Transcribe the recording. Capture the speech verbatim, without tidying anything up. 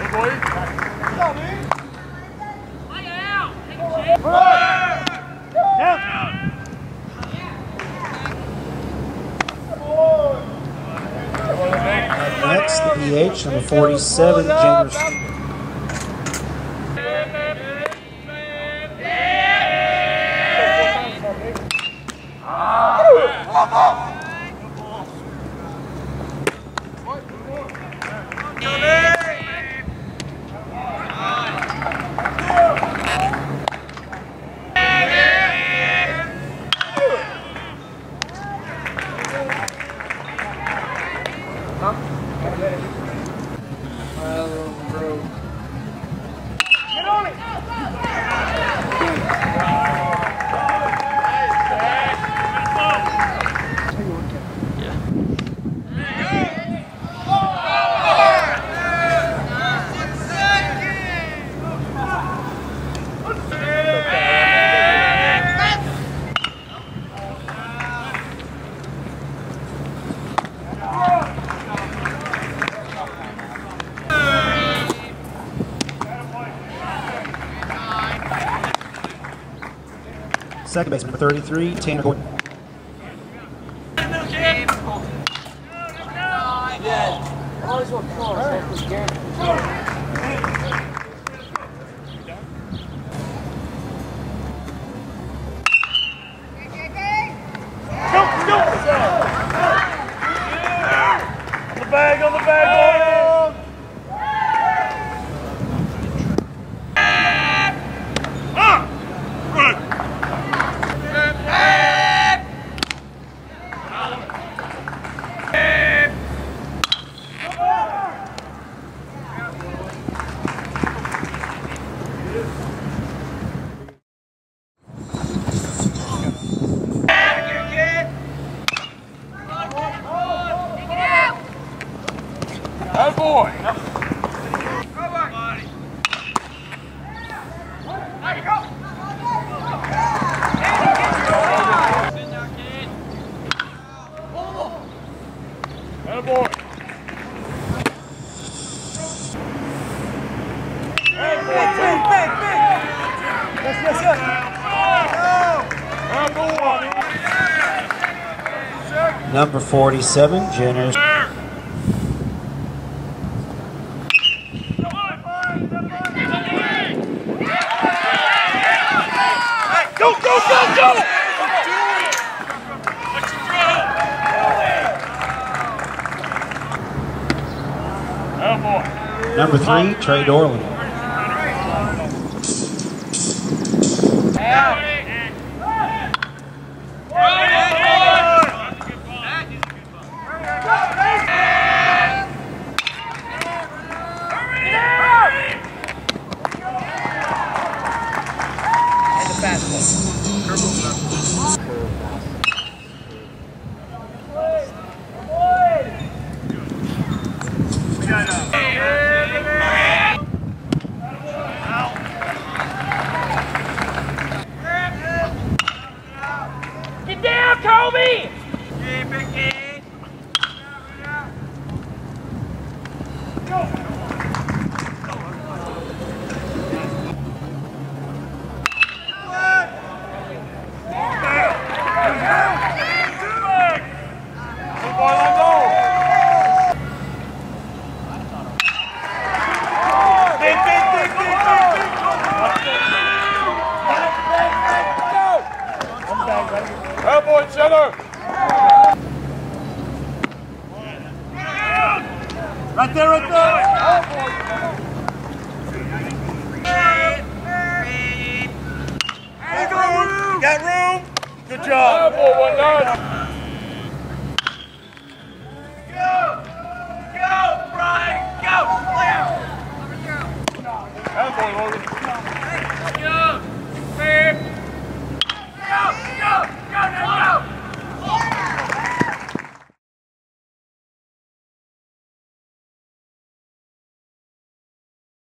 Next, the D H, number forty-seven, James. Second baseman, number thirty-three, Tanner Gordon. Bag on the bag, oh boy! Oh boy! Yes, yes, yes. Number forty-seven, Jenner. Go, go, go, go! Oh boy. Number three, Trey Dorland. Get down, Kobe! Hey, Mickey! Go! Oh boy, center! Right there, right there! Oh boy! Got room! Got room! Good job! Oh boy, one nine! Go! Go, Brian! Go! Clear! Oh boy, Logan.